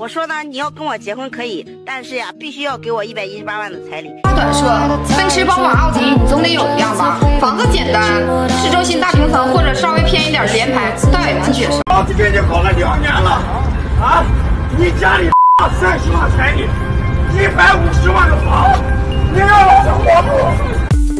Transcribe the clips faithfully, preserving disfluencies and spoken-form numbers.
我说呢，你要跟我结婚可以，但是呀，必须要给我一百一十八万的彩礼。 短说，奔驰、宝马、奥迪你总得有一辆吧？房子简单，市中心大平层或者稍微偏一点的联排，倒也能接受。 房子给你搞了两年了，啊，你家里三十万彩礼，一百五十万的房，你让我活不？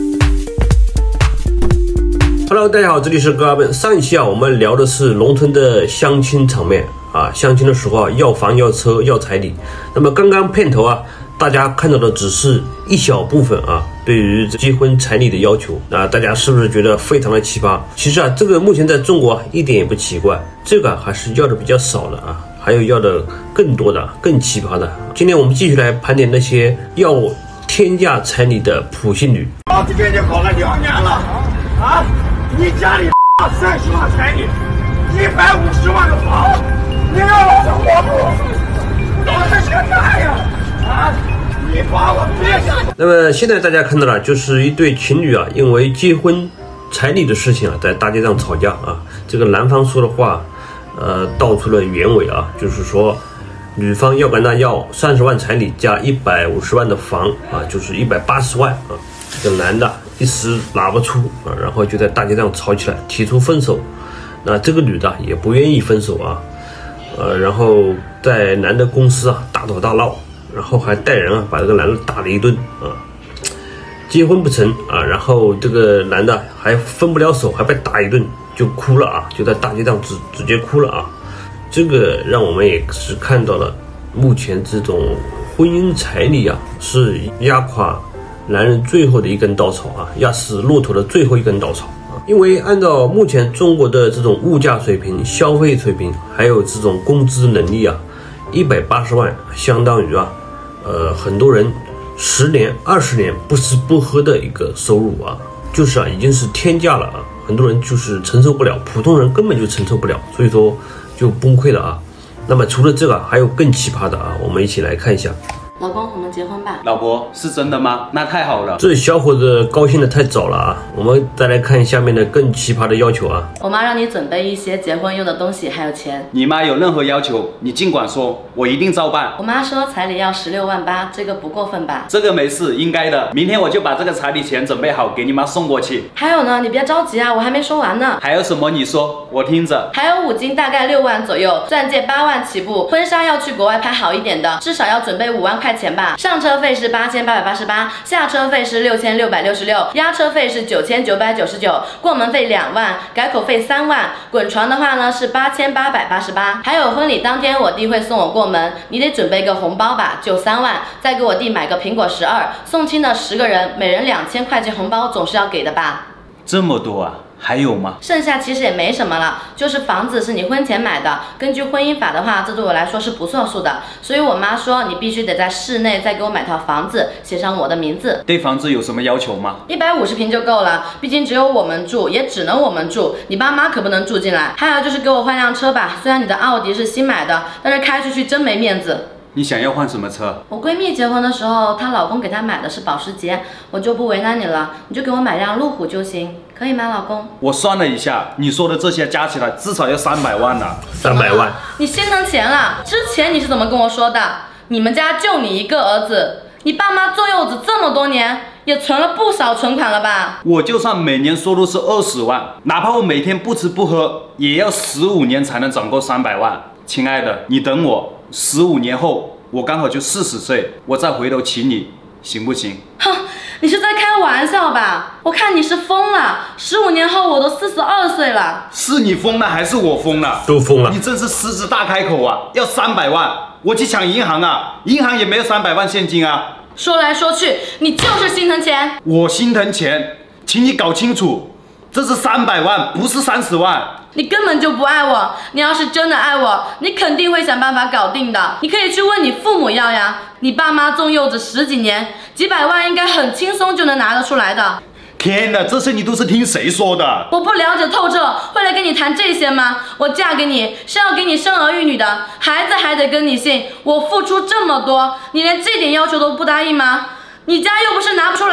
Hello， 大家好，这里是哥阿本。上一期啊，我们聊的是农村的相亲场面啊，相亲的时候啊，要房、要车、要彩礼。那么刚刚片头啊，大家看到的只是一小部分啊，对于结婚彩礼的要求啊，大家是不是觉得非常的奇葩？其实啊，这个目前在中国啊，一点也不奇怪，这个还是要的比较少的啊，还有要的更多的、更奇葩的。今天我们继续来盘点那些要天价彩礼的普信女。 房子给你搞了两年了，啊。 你家里三十万彩礼，一百五十万的房，你让我活不？我是现在呀！啊，你把我别下。 那么现在大家看到了，就是一对情侣啊，因为结婚彩礼的事情啊，在大街上吵架啊。这个男方说的话，呃，道出了原委啊，就是说，女方要跟他要三十万彩礼加一百五十万的房啊，就是一百八十万啊。这个男的一时拿不出啊，然后就在大街上吵起来，提出分手。那这个女的也不愿意分手啊，呃，然后在男的公司啊大吵大闹，然后还带人啊把这个男的打了一顿啊。结婚不成啊，然后这个男的还分不了手，还被打一顿，就哭了啊，就在大街上直直接哭了啊。这个让我们也是看到了，目前这种婚姻彩礼啊是压垮男人最后的一根稻草啊，压死骆驼的最后一根稻草啊！因为按照目前中国的这种物价水平、消费水平，还有这种工资能力啊，一百八十万相当于啊，呃，很多人十年、二十年不吃不喝的一个收入啊，就是啊，已经是天价了啊！很多人就是承受不了，普通人根本就承受不了，所以说就崩溃了啊！那么除了这个，还有更奇葩的啊，我们一起来看一下。 老公，我们结婚吧。 老婆，是真的吗？那太好了。 这小伙子高兴的太早了啊！我们再来看下面的更奇葩的要求啊。 我妈让你准备一些结婚用的东西，还有钱。 你妈有任何要求，你尽管说，我一定照办。 我妈说彩礼要十六万八，这个不过分吧？ 这个没事，应该的。明天我就把这个彩礼钱准备好，给你妈送过去。 还有呢，你别着急啊，我还没说完呢。 还有什么？你说，我听着。 还有五金大概六万左右，钻戒八万起步，婚纱要去国外拍好一点的，至少要准备五万块钱吧。上车 车费是八千八百八十八，下车费是六千六百六十六，押车费是九千九百九十九，过门费两万，改口费三万，滚床的话呢是八千八百八十八。还有婚礼当天我弟会送我过门，你得准备个红包吧，就三万，再给我弟买个苹果十二。送亲的十个人，每人两千块钱红包总是要给的吧？ 这么多啊？ 还有吗？ 剩下其实也没什么了，就是房子是你婚前买的，根据婚姻法的话，这对我来说是不算数的。所以我妈说你必须得在市内再给我买套房子，写上我的名字。 对房子有什么要求吗？ 一百五十平就够了，毕竟只有我们住，也只能我们住，你爸妈可不能住进来。还有就是给我换辆车吧，虽然你的奥迪是新买的，但是开出去真没面子。 你想要换什么车？ 我闺蜜结婚的时候，她老公给她买的是保时捷，我就不为难你了，你就给我买辆路虎就行，可以吗，老公？ 我算了一下，你说的这些加起来至少要三百万呢。 三百万？ 你心疼钱了？之前你是怎么跟我说的？你们家就你一个儿子，你爸妈坐柚子这么多年，也存了不少存款了吧？ 我就算每年收入是二十万，哪怕我每天不吃不喝，也要十五年才能攒够三百万。亲爱的，你等我。 十五年后，我刚好就四十岁，我再回头请你，行不行？ 哼，你是在开玩笑吧？我看你是疯了。十五年后我都四十二岁了。 是你疯了还是我疯了？ 都疯了！ 你真是狮子大开口啊！要三百万，我去抢银行啊！银行也没有三百万现金啊！ 说来说去，你就是心疼钱。 我心疼钱，请你搞清楚，这是三百万，不是三十万。 你根本就不爱我，你要是真的爱我，你肯定会想办法搞定的。你可以去问你父母要呀，你爸妈种柚子十几年，几百万应该很轻松就能拿得出来的。 天哪，这些你都是听谁说的？ 我不了解透彻，会来跟你谈这些吗？我嫁给你是要给你生儿育女的，孩子还得跟你姓。我付出这么多，你连这点要求都不答应吗？你家又不是拿不出来。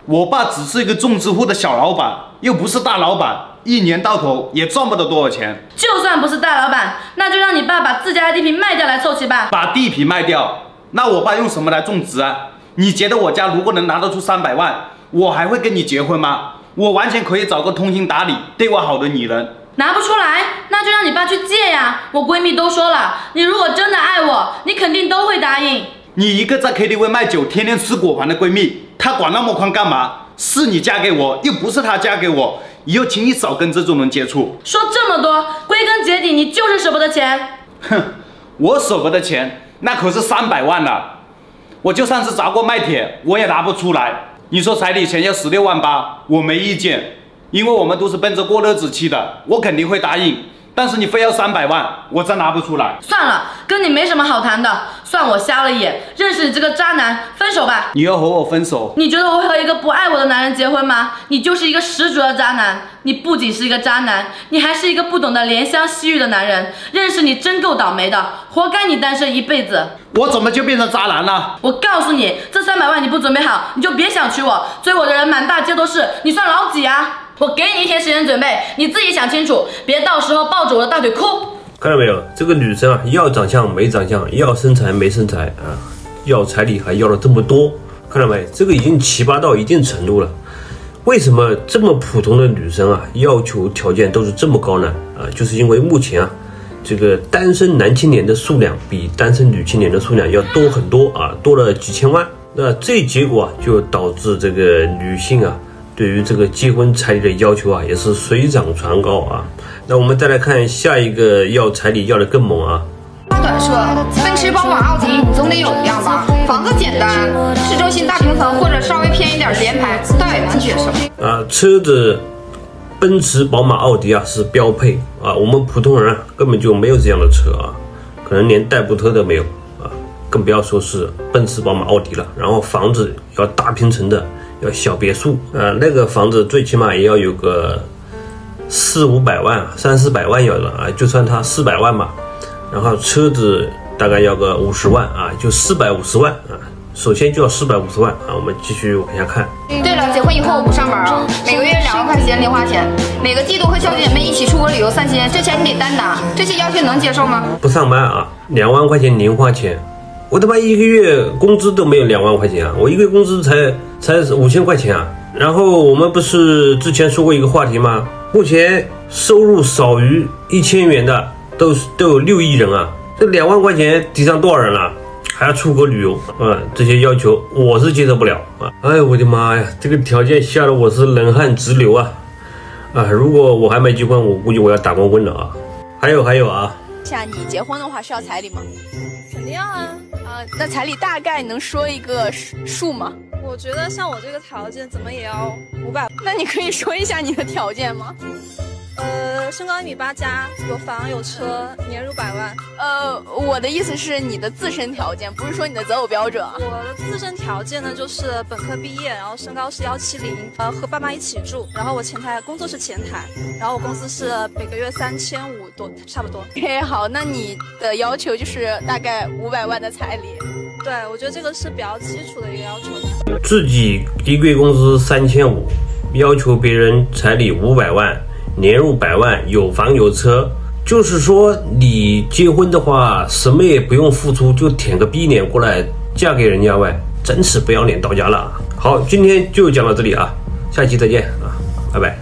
我爸只是一个种植户的小老板，又不是大老板，一年到头也赚不到多少钱。 就算不是大老板，那就让你爸把自家的地皮卖掉来凑齐吧。 把地皮卖掉，那我爸用什么来种植啊？你觉得我家如果能拿得出三百万，我还会跟你结婚吗？我完全可以找个通情达理、对我好的女人。 拿不出来，那就让你爸去借呀。我闺蜜都说了，你如果真的爱我，你肯定都会答应。 你一个在 K T V 卖酒、天天吃果盘的闺蜜，她管那么宽干嘛？是你嫁给我，又不是她嫁给我，以后请你少跟这种人接触。 说这么多，归根结底你就是舍不得钱。 哼，我舍不得钱，那可是三百万了。我就算是砸锅卖铁，我也拿不出来。你说彩礼钱要十六万八，我没意见，因为我们都是奔着过日子去的，我肯定会答应。但是你非要三百万，我真拿不出来。 算了，跟你没什么好谈的，算我瞎了眼，认识你这个渣男，分手吧。 你要和我分手？ 你觉得我会和一个不爱我的男人结婚吗？你就是一个十足的渣男。你不仅是一个渣男，你还是一个不懂得怜香惜玉的男人。认识你真够倒霉的，活该你单身一辈子。 我怎么就变成渣男了？ 我告诉你，这三百万你不准备好，你就别想娶我。追我的人满大街都是，你算老几啊？我给你一天时间准备，你自己想清楚，别到时候抱着我的大腿哭。 看到没有，这个女生啊，要长相没长相，要身材没身材啊，要彩礼还要了这么多，看到没？这个已经奇葩到一定程度了。为什么这么普通的女生啊，要求条件都是这么高呢？啊，就是因为目前啊，这个单身男青年的数量比单身女青年的数量要多很多啊，多了几千万。那这结果啊，就导致这个女性啊，对于这个结婚彩礼的要求啊，也是水涨船高啊。那我们再来看下一个要彩礼要的更猛啊。 长短说，奔驰、宝马、奥迪，你总得有一辆吧？房子简单，市中心大平层或者稍微偏一点联排，倒也能接受。 啊，车子，奔驰、宝马、奥迪啊是标配啊，我们普通人啊根本就没有这样的车啊，可能连代步车都没有啊，更不要说是奔驰、宝马、奥迪了。然后房子要大平层的，要小别墅啊，那个房子最起码也要有个四五百万、三四百万要的啊，就算它四百万吧。然后车子大概要个五十万啊，就四百五十万啊。首先就要四百五十万啊。我们继续往下看。 对了，结婚以后我不上班啊，每个月两万块钱零花钱，每个季度和小姐妹一起出国旅游三千，这钱你得单拿，这些要求能接受吗？ 不上班啊，两万块钱零花钱，我他妈一个月工资都没有两万块钱啊，我一个月工资才才五千块钱啊。然后我们不是之前说过一个话题吗？目前收入少于一千元的都都有六亿人啊，这两万块钱抵上多少人了？还要出国旅游啊，这些要求我是接受不了啊！哎，我的妈呀，这个条件吓得我是冷汗直流啊！啊，如果我还没结婚，我估计我要打光棍了啊！还有还有啊， 像你结婚的话是要彩礼吗？肯定要啊！啊，那彩礼大概能说一个数吗？ 我觉得像我这个条件，怎么也要五百。 那你可以说一下你的条件吗？ 呃，身高一米八加，有房有车，年入百万。 呃，我的意思是你的自身条件，不是说你的择偶标准啊。 我的自身条件呢，就是本科毕业，然后身高是幺七零，呃，和爸妈一起住，然后我前台工作是前台，然后我工资是每个月三千五多，差不多。 嘿，好，那你的要求就是大概五百万的彩礼。 对，我觉得这个是比较基础的一个要求的。 自己一个月工资三千五，要求别人彩礼五百万。年入百万，有房有车，就是说你结婚的话，什么也不用付出，就舔个逼脸过来嫁给人家喂，真是不要脸到家了。好，今天就讲到这里啊，下期再见啊，拜拜。